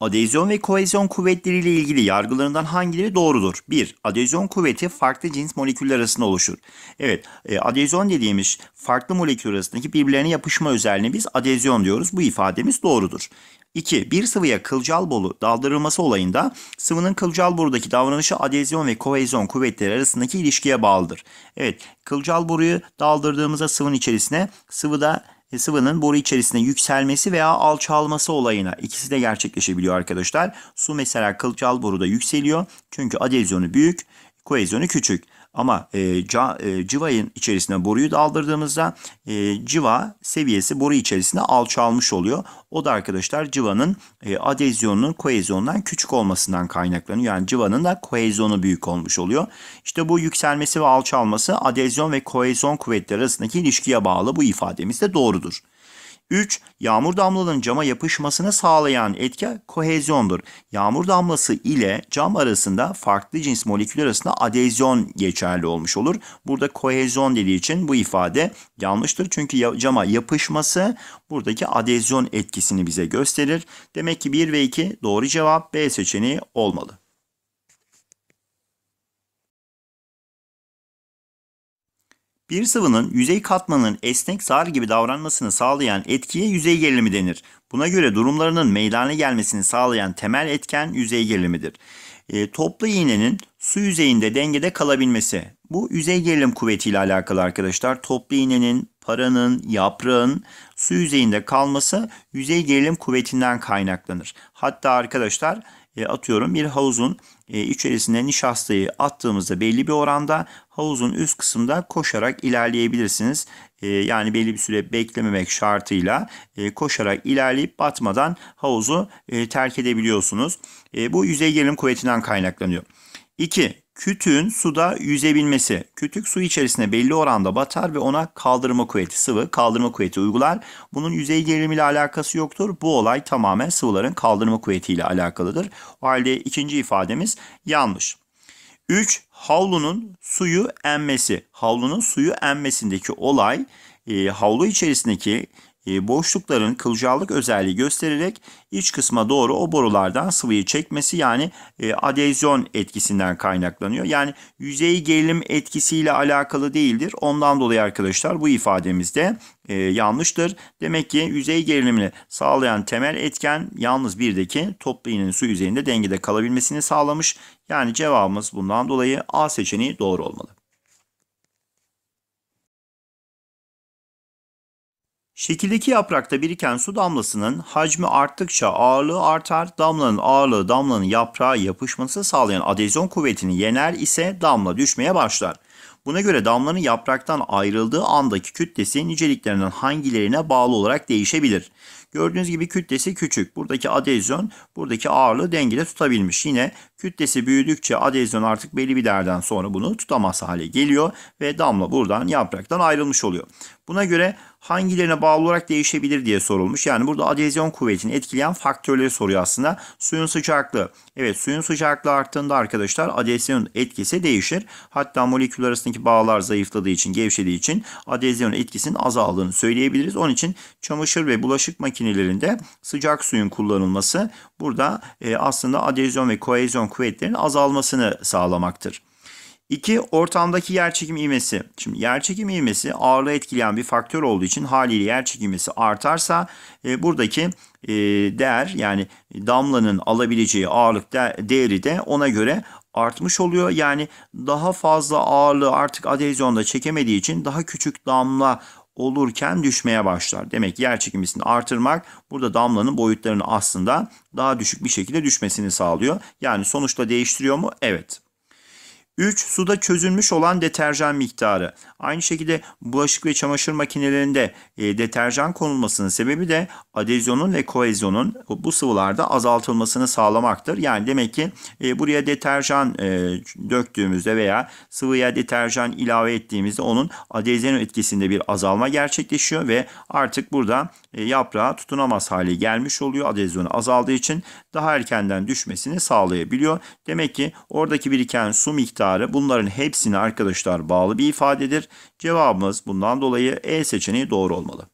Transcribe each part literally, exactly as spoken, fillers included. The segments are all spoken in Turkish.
Adezyon ve kohezyon kuvvetleriyle ilgili yargılarından hangileri doğrudur? bir. Adezyon kuvveti farklı cins moleküller arasında oluşur. Evet, e, adezyon dediğimiz farklı moleküller arasındaki birbirlerine yapışma özelliğine biz adezyon diyoruz. Bu ifademiz doğrudur. iki. Bir sıvıya kılcal boru daldırılması olayında sıvının kılcal borudaki davranışı adezyon ve kohezyon kuvvetleri arasındaki ilişkiye bağlıdır. Evet, kılcal boruyu daldırdığımızda sıvının içerisine sıvıda sıvının boru içerisinde yükselmesi veya alçalması olayına ikisi de gerçekleşebiliyor arkadaşlar. Su mesela kılcal boruda yükseliyor çünkü adezyonu büyük, kohezyonu küçük. Ama e, ca, e, cıvayın içerisine boruyu daldırdığımızda e, cıva seviyesi boru içerisinde alçalmış oluyor. O da arkadaşlar cıvanın e, adezyonunun kohezyondan küçük olmasından kaynaklanıyor. Yani cıvanın da kohezyonu büyük olmuş oluyor. İşte bu yükselmesi ve alçalması adezyon ve kohezyon kuvvetleri arasındaki ilişkiye bağlı. Bu ifademiz de doğrudur. üç. Yağmur damlalarının cama yapışmasını sağlayan etki kohezyondur. Yağmur damlası ile cam arasında farklı cins moleküller arasında adezyon geçerli olmuş olur. Burada kohezyon dediği için bu ifade yanlıştır. Çünkü cama yapışması buradaki adezyon etkisini bize gösterir. Demek ki bir ve iki doğru cevap B seçeneği olmalı. Bir sıvının yüzey katmanının esnek zar gibi davranmasını sağlayan etkiye yüzey gerilimi denir. Buna göre durumlarının meydana gelmesini sağlayan temel etken yüzey gerilimidir. E, toplu iğnenin su yüzeyinde dengede kalabilmesi. Bu yüzey gerilim kuvvetiyle alakalı arkadaşlar. Toplu iğnenin, paranın, yaprağın su yüzeyinde kalması yüzey gerilim kuvvetinden kaynaklanır. Hatta arkadaşlar e, atıyorum bir havuzun e, içerisine nişastayı attığımızda belli bir oranda havuzun üst kısmında koşarak ilerleyebilirsiniz. E, yani belli bir süre beklememek şartıyla e, koşarak ilerleyip batmadan havuzu e, terk edebiliyorsunuz. E, bu yüzey gerilim kuvvetinden kaynaklanıyor. iki. Kütüğün suda yüzebilmesi. Kütük su içerisine belli oranda batar ve ona kaldırma kuvveti, sıvı kaldırma kuvveti uygular. Bunun yüzey gerilimiyle alakası yoktur. Bu olay tamamen sıvıların kaldırma kuvvetiyle alakalıdır. O halde ikinci ifademiz yanlış. üç. Havlunun suyu emmesi. Havlunun suyu emmesindeki olay e, havlu içerisindeki e, boşlukların kılcallık özelliği göstererek iç kısma doğru o borulardan sıvıyı çekmesi, yani e, adezyon etkisinden kaynaklanıyor. Yani yüzey gerilim etkisiyle alakalı değildir. Ondan dolayı arkadaşlar bu ifademiz de e, yanlıştır. Demek ki yüzey gerilimini sağlayan temel etken yalnız birdeki toplu iğnenin su yüzeyinde dengede kalabilmesini sağlamış. Yani cevabımız bundan dolayı A seçeneği doğru olmalı. Şekildeki yaprakta biriken su damlasının hacmi arttıkça ağırlığı artar. Damlanın ağırlığı damlanın yaprağa yapışması sağlayan adezyon kuvvetini yener ise damla düşmeye başlar. Buna göre damlanın yapraktan ayrıldığı andaki kütlesi niceliklerinden hangilerine bağlı olarak değişebilir? Gördüğünüz gibi kütlesi küçük. Buradaki adezyon buradaki ağırlığı dengede tutabilmiş. Yine kütlesi büyüdükçe adezyon artık belli bir derden sonra bunu tutamaz hale geliyor ve damla buradan yapraktan ayrılmış oluyor. Buna göre hangilerine bağlı olarak değişebilir diye sorulmuş. Yani burada adezyon kuvvetini etkileyen faktörleri soruyor aslında. Suyun sıcaklığı. Evet, suyun sıcaklığı arttığında arkadaşlar adezyon etkisi değişir. Hatta moleküller arasındaki bağlar zayıfladığı için, gevşediği için adezyon etkisinin azaldığını söyleyebiliriz. Onun için çamaşır ve bulaşık makinelerinde sıcak suyun kullanılması burada e, aslında adezyon ve kohezyon kuvvetlerinin azalmasını sağlamaktır. iki. Ortamdaki yerçekim ivmesi. Şimdi yerçekim ivmesi ağırlığı etkileyen bir faktör olduğu için haliyle yerçekim ivmesi artarsa e, buradaki e, değer, yani damlanın alabileceği ağırlık de, değeri de ona göre artmış oluyor. Yani daha fazla ağırlığı artık adezyonda çekemediği için daha küçük damla olurken düşmeye başlar. Demek ki yerçekim ivmesini artırmak burada damlanın boyutlarını aslında daha düşük bir şekilde düşmesini sağlıyor. Yani sonuçta değiştiriyor mu? Evet. üç. Suda çözülmüş olan deterjan miktarı. Aynı şekilde bulaşık ve çamaşır makinelerinde e, deterjan konulmasının sebebi de adezyonun ve kohezyonun bu sıvılarda azaltılmasını sağlamaktır. Yani demek ki e, buraya deterjan e, döktüğümüzde veya sıvıya deterjan ilave ettiğimizde onun adezyon etkisinde bir azalma gerçekleşiyor ve artık burada e, yaprağa tutunamaz hale gelmiş oluyor. Adezyonu azaldığı için daha erkenden düşmesini sağlayabiliyor. Demek ki oradaki biriken su miktarı bunların hepsine arkadaşlar bağlı bir ifadedir. Cevabımız bundan dolayı E seçeneği doğru olmalı.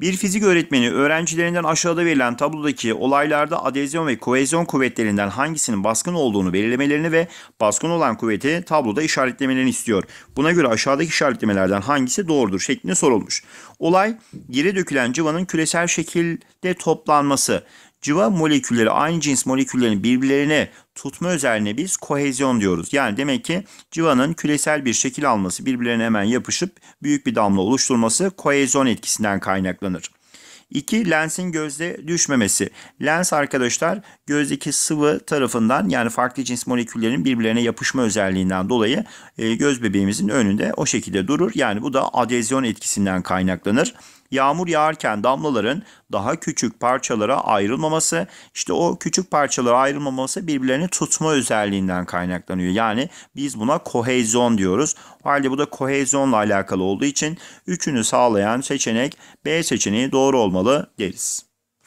Bir fizik öğretmeni öğrencilerinden aşağıda verilen tablodaki olaylarda adezyon ve kohezyon kuvvetlerinden hangisinin baskın olduğunu belirlemelerini ve baskın olan kuvveti tabloda işaretlemelerini istiyor. Buna göre aşağıdaki işaretlemelerden hangisi doğrudur şeklinde sorulmuş. Olay yere dökülen cıvanın küresel şekilde toplanması. Cıva molekülleri aynı cins moleküllerin birbirlerine tutma özelliğine biz kohezyon diyoruz. Yani demek ki cıvanın küresel bir şekil alması, birbirlerine hemen yapışıp büyük bir damla oluşturması kohezyon etkisinden kaynaklanır. iki. Lensin gözde düşmemesi. Lens arkadaşlar gözdeki sıvı tarafından yani farklı cins moleküllerin birbirlerine yapışma özelliğinden dolayı e, göz bebeğimizin önünde o şekilde durur. Yani bu da adezyon etkisinden kaynaklanır. Yağmur yağarken damlaların daha küçük parçalara ayrılmaması, işte o küçük parçalara ayrılmaması birbirlerini tutma özelliğinden kaynaklanıyor. Yani biz buna kohezyon diyoruz. O halde bu da kohezyonla alakalı olduğu için üçünü sağlayan seçenek B seçeneği doğru olmalı deriz.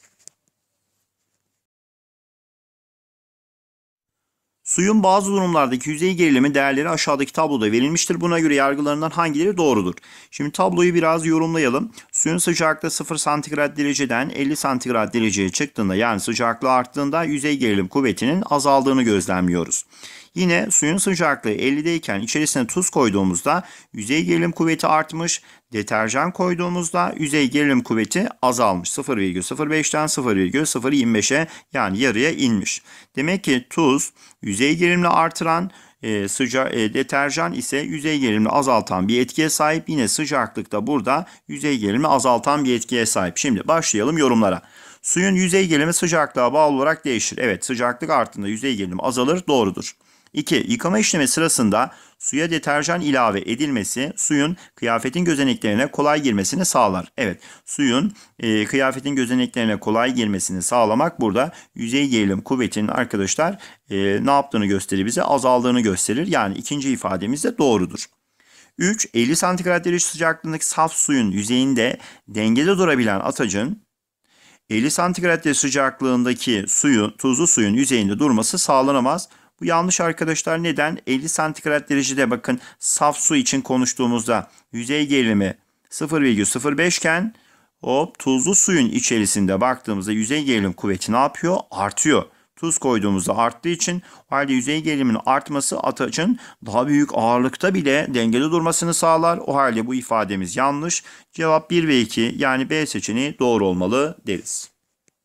Suyun bazı durumlardaki yüzey gerilimi değerleri aşağıdaki tabloda verilmiştir. Buna göre yargılarından hangileri doğrudur? Şimdi tabloyu biraz yorumlayalım. Suyun sıcaklığı sıfır santigrat dereceden elli santigrat dereceye çıktığında yani sıcaklığı arttığında yüzey gerilim kuvvetinin azaldığını gözlemliyoruz. Yine suyun sıcaklığı ellideyken içerisine tuz koyduğumuzda yüzey gerilim kuvveti artmış, deterjan koyduğumuzda yüzey gerilim kuvveti azalmış. sıfır virgül sıfır beşten sıfır virgül sıfır yirmi beşe yani yarıya inmiş. Demek ki tuz yüzey gerilimini artıran, e, sıca e, deterjan ise yüzey gerilimini azaltan bir etkiye sahip. Yine sıcaklıkta burada yüzey gerilimini azaltan bir etkiye sahip. Şimdi başlayalım yorumlara. Suyun yüzey gerilimi sıcaklığa bağlı olarak değişir. Evet, sıcaklık arttığında yüzey gerilimi azalır, doğrudur. iki. Yıkama işlemi sırasında suya deterjan ilave edilmesi suyun kıyafetin gözeneklerine kolay girmesini sağlar. Evet, suyun e, kıyafetin gözeneklerine kolay girmesini sağlamak burada yüzey gerilim kuvvetinin arkadaşlar e, ne yaptığını gösterir bize? Azaldığını gösterir. Yani ikinci ifademiz de doğrudur. üç. elli santigrat derece sıcaklığındaki saf suyun yüzeyinde dengede durabilen atacın elli santigrat derece sıcaklığındaki suyu, tuzlu suyun yüzeyinde durması sağlanamaz. Bu yanlış arkadaşlar. Neden? elli santigrat derecede bakın saf su için konuştuğumuzda yüzey gerilimi sıfır virgül sıfır beş iken hop tuzlu suyun içerisinde baktığımızda yüzey gerilim kuvveti ne yapıyor? Artıyor. Tuz koyduğumuzda arttığı için o halde yüzey geriliminin artması atacın daha büyük ağırlıkta bile dengede durmasını sağlar. O halde bu ifademiz yanlış. Cevap bir ve iki yani B seçeneği doğru olmalı deriz.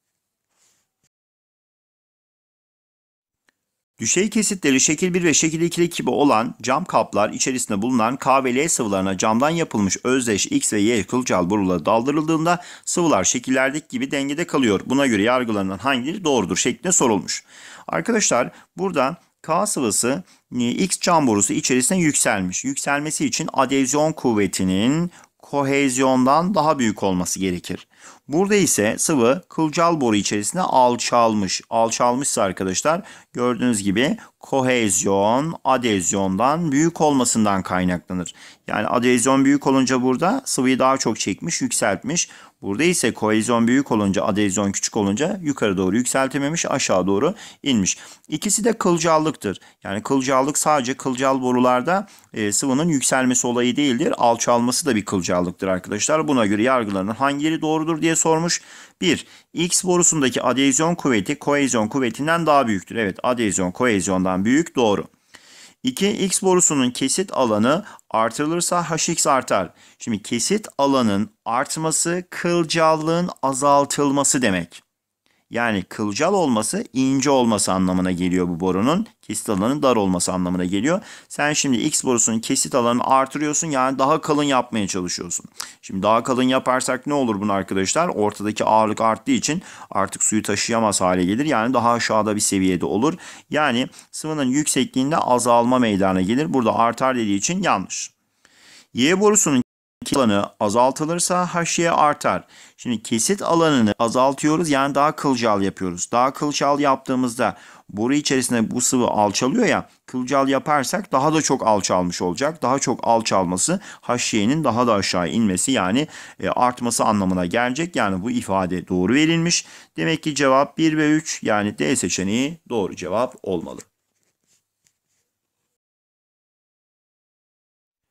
Düşey kesitleri şekil bir ve şekil iki gibi olan cam kaplar içerisinde bulunan K ve L sıvılarına camdan yapılmış özdeş X ve Y kılcal boruları daldırıldığında sıvılar şekillerdeki gibi dengede kalıyor. Buna göre yargılarından hangileri doğrudur şeklinde sorulmuş. Arkadaşlar burada K sıvısı X cam borusu içerisine yükselmiş. Yükselmesi için adezyon kuvvetinin kohezyondan daha büyük olması gerekir. Burada ise sıvı kılcal boru içerisinde alçalmış. Alçalmışsa arkadaşlar gördüğünüz gibi kohezyon adezyondan büyük olmasından kaynaklanır. Yani adezyon büyük olunca burada sıvıyı daha çok çekmiş, yükseltmiş. Burada ise kohezyon büyük olunca adezyon küçük olunca yukarı doğru yükseltememiş, aşağı doğru inmiş. İkisi de kılcallıktır. Yani kılcallık sadece kılcal borularda e, sıvının yükselmesi olayı değildir. Alçalması da bir kılcallıktır arkadaşlar. Buna göre yargılarının hangileri doğrudur diye sormuş. bir. X borusundaki adezyon kuvveti kohezyon kuvvetinden daha büyüktür. Evet, adezyon kohezyondan büyük, doğru. iki. X borusunun kesit alanı artırılırsa H X artar. Şimdi kesit alanın artması kılcallığın azaltılması demek. Yani kılcal olması ince olması anlamına geliyor bu borunun. Kesit alanının dar olması anlamına geliyor. Sen şimdi X borusunun kesit alanını artırıyorsun. Yani daha kalın yapmaya çalışıyorsun. Şimdi daha kalın yaparsak ne olur bunun arkadaşlar? Ortadaki ağırlık arttığı için artık suyu taşıyamaz hale gelir. Yani daha aşağıda bir seviyede olur. Yani sıvının yüksekliğinde azalma meydana gelir. Burada artar dediği için yanlış. Y borusunun kesit alanı azaltılırsa H Y artar. Şimdi kesit alanını azaltıyoruz yani daha kılcal yapıyoruz. Daha kılcal yaptığımızda boru içerisinde bu sıvı alçalıyor ya, kılcal yaparsak daha da çok alçalmış olacak. Daha çok alçalması H Y'nin daha da aşağı inmesi yani e, artması anlamına gelecek. Yani bu ifade doğru verilmiş. Demek ki cevap bir ve üç yani D seçeneği doğru cevap olmalı.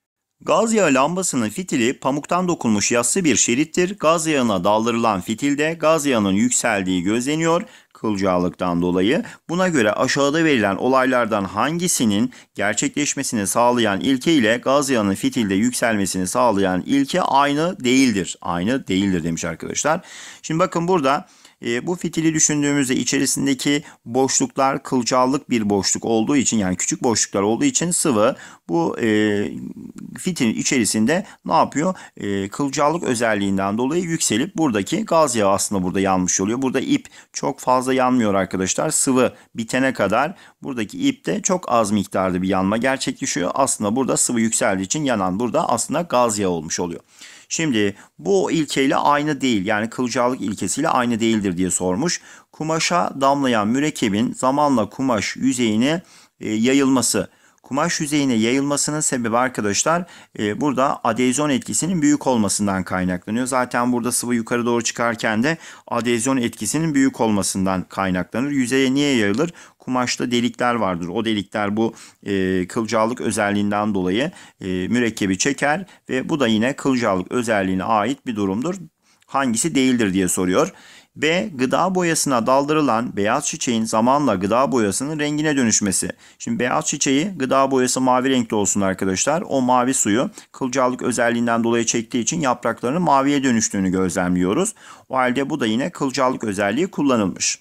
Gaz yağı lambasının fitili pamuktan dokunmuş yassı bir şerittir. Gaz yağına daldırılan fitilde gaz yağının yükseldiği gözleniyor kılcallıktan dolayı. Buna göre aşağıda verilen olaylardan hangisinin gerçekleşmesini sağlayan ilke ile gaz yağının fitilde yükselmesini sağlayan ilke aynı değildir. Aynı değildir demiş arkadaşlar. Şimdi bakın burada E, bu fitili düşündüğümüzde içerisindeki boşluklar kılcallık bir boşluk olduğu için, yani küçük boşluklar olduğu için sıvı bu e, fitilin içerisinde ne yapıyor? E, kılcallık özelliğinden dolayı yükselip buradaki gaz yağı aslında burada yanmış oluyor. Burada ip çok fazla yanmıyor arkadaşlar. Sıvı bitene kadar buradaki ipte çok az miktarda bir yanma gerçekleşiyor. Aslında burada sıvı yükseldiği için yanan burada aslında gaz yağı olmuş oluyor. Şimdi bu ilkeyle aynı değil, yani kılcallık ilkesiyle aynı değildir diye sormuş. Kumaşa damlayan mürekkebin zamanla kumaş yüzeyine e, yayılması. Kumaş yüzeyine yayılmasının sebebi arkadaşlar e, burada adezyon etkisinin büyük olmasından kaynaklanıyor. Zaten burada sıvı yukarı doğru çıkarken de adezyon etkisinin büyük olmasından kaynaklanır. Yüzeye niye yayılır? Kumaşta delikler vardır. O delikler bu e, kılcallık özelliğinden dolayı e, mürekkebi çeker ve bu da yine kılcallık özelliğine ait bir durumdur. Hangisi değildir diye soruyor. B. Gıda boyasına daldırılan beyaz çiçeğin zamanla gıda boyasının rengine dönüşmesi. Şimdi beyaz çiçeği gıda boyası mavi renkli olsun arkadaşlar. O mavi suyu kılcallık özelliğinden dolayı çektiği için yapraklarının maviye dönüştüğünü gözlemliyoruz. O halde bu da yine kılcallık özelliği kullanılmış.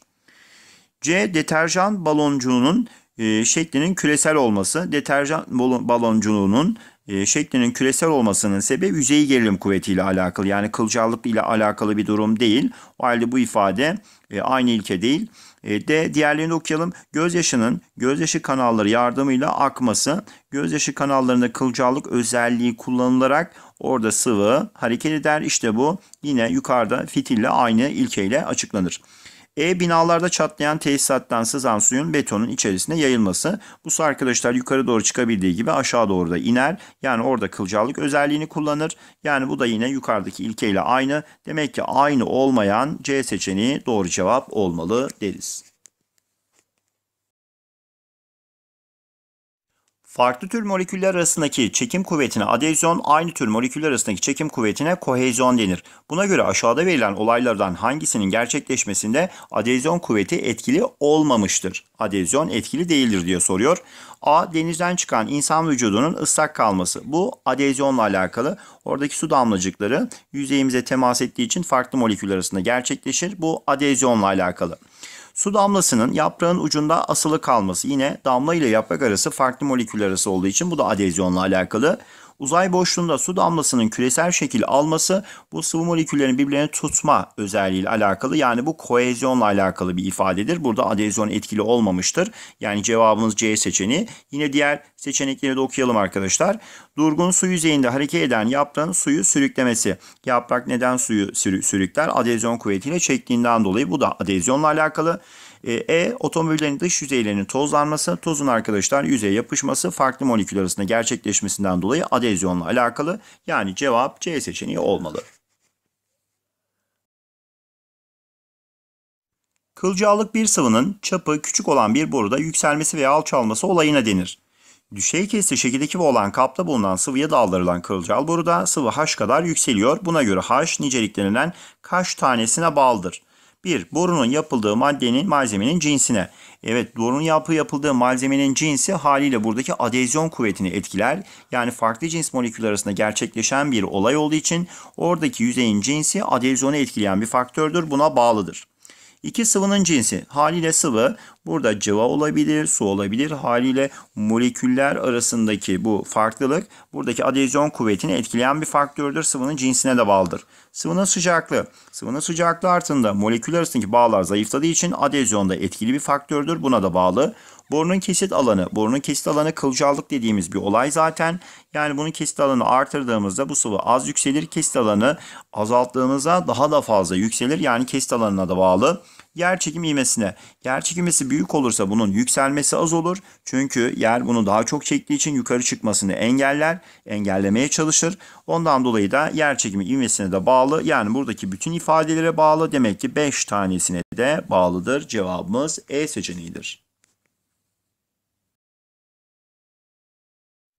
C. Deterjan baloncuğunun e, şeklinin küresel olması. Deterjan baloncuğunun e, şeklinin küresel olmasının sebebi yüzey gerilim kuvvetiyle alakalı. Yani kılcallık ile alakalı bir durum değil. O halde bu ifade e, aynı ilke değil. E, D. Diğerlerini okuyalım. Gözyaşının gözyaşı kanalları yardımıyla akması. Gözyaşı kanallarında kılcallık özelliği kullanılarak orada sıvı hareket eder. İşte bu yine yukarıda fitille aynı ilkeyle açıklanır. E. Binalarda çatlayan tesisattan sızan suyun betonun içerisine yayılması. Bu su arkadaşlar yukarı doğru çıkabildiği gibi aşağı doğru da iner. Yani orada kılcallık özelliğini kullanır. Yani bu da yine yukarıdaki ilkeyle aynı. Demek ki aynı olmayan C seçeneği doğru cevap olmalı deriz. Farklı tür moleküller arasındaki çekim kuvvetine adezyon, aynı tür moleküller arasındaki çekim kuvvetine kohezyon denir. Buna göre aşağıda verilen olaylardan hangisinin gerçekleşmesinde adezyon kuvveti etkili olmamıştır? Adezyon etkili değildir diye soruyor. A. Denizden çıkan insan vücudunun ıslak kalması. Bu adezyonla alakalı. Oradaki su damlacıkları yüzeyimize temas ettiği için farklı moleküller arasında gerçekleşir. Bu adezyonla alakalı. Su damlasının yaprağın ucunda asılı kalması. Yine damla ile yaprak arası farklı moleküller arası olduğu için bu da adezyonla alakalı. Uzay boşluğunda su damlasının küresel şekil alması bu sıvı moleküllerin birbirlerini tutma özelliğiyle alakalı. Yani bu kohezyonla alakalı bir ifadedir. Burada adezyon etkili olmamıştır. Yani cevabımız C seçeneği. Yine diğer seçenekleri de okuyalım arkadaşlar. Durgun su yüzeyinde hareket eden yaprağın suyu sürüklemesi. Yaprak neden suyu sürükler? Adezyon kuvvetiyle çektiğinden dolayı. Bu da adezyonla alakalı. E. Otomobillerin dış yüzeylerinin tozlanması. Tozun arkadaşlar yüzeye yapışması farklı moleküller arasında gerçekleşmesinden dolayı adezyonla alakalı. Yani cevap C seçeneği olmalı. Kılcallık bir sıvının çapı küçük olan bir boruda yükselmesi veya alçalması olayına denir. Düşey kesti şekildeki olan kapta bulunan sıvıya daldırılan kılcal boruda sıvı H kadar yükseliyor. Buna göre H niceliklerinden kaç tanesine bağlıdır? bir. Borunun yapıldığı maddenin, malzemenin cinsine. Evet, borunun yapı yapıldığı malzemenin cinsi haliyle buradaki adezyon kuvvetini etkiler. Yani farklı cins moleküller arasında gerçekleşen bir olay olduğu için oradaki yüzeyin cinsi adezyonu etkileyen bir faktördür. Buna bağlıdır. İki sıvının cinsi. Haliyle sıvı burada cıva olabilir, su olabilir. Haliyle moleküller arasındaki bu farklılık buradaki adezyon kuvvetini etkileyen bir faktördür. Sıvının cinsine de bağlıdır. Sıvının sıcaklığı. Sıvının sıcaklığı arttığında moleküller arasındaki bağlar zayıfladığı için adezyon da etkili bir faktördür. Buna da bağlı. Borunun kesit alanı. Borunun kesit alanı kılcallık dediğimiz bir olay zaten. Yani bunun kesit alanı artırdığımızda bu sıvı az yükselir. Kesit alanı azalttığımızda daha da fazla yükselir. Yani kesit alanına da bağlı. Yerçekim ivmesine. Yerçekim ivmesi büyük olursa bunun yükselmesi az olur. Çünkü yer bunu daha çok çektiği için yukarı çıkmasını engeller. Engellemeye çalışır. Ondan dolayı da yerçekim ivmesine de bağlı. Yani buradaki bütün ifadelere bağlı. Demek ki beş tanesine de bağlıdır. Cevabımız E seçeneğidir.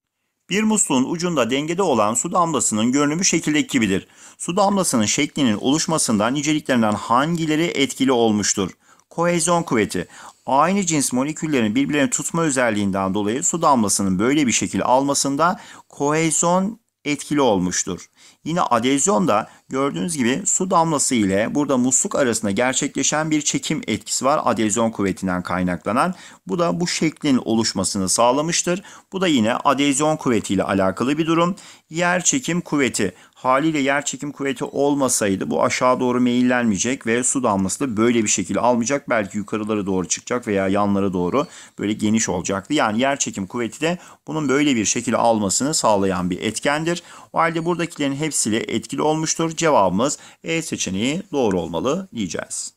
Bir musluğun ucunda dengede olan su damlasının görünümü şekildeki gibidir. Su damlasının şeklinin oluşmasında niceliklerinden hangileri etkili olmuştur? Kohezyon kuvveti. Aynı cins moleküllerin birbirlerini tutma özelliğinden dolayı su damlasının böyle bir şekil almasında kohezyon etkili olmuştur. Yine adezyon da gördüğünüz gibi su damlası ile burada musluk arasında gerçekleşen bir çekim etkisi var adezyon kuvvetinden kaynaklanan. Bu da bu şeklin oluşmasını sağlamıştır. Bu da yine adezyon kuvvetiyle alakalı bir durum. Yer çekim kuvveti. Haliyle yer çekim kuvveti olmasaydı bu aşağı doğru meyillenmeyecek ve su damlası da böyle bir şekil almayacak. Belki yukarılara doğru çıkacak veya yanlara doğru böyle geniş olacaktı. Yani yer çekim kuvveti de bunun böyle bir şekil almasını sağlayan bir etkendir. O halde buradakilerin hepsiyle etkili olmuştur. Cevabımız E seçeneği doğru olmalı diyeceğiz.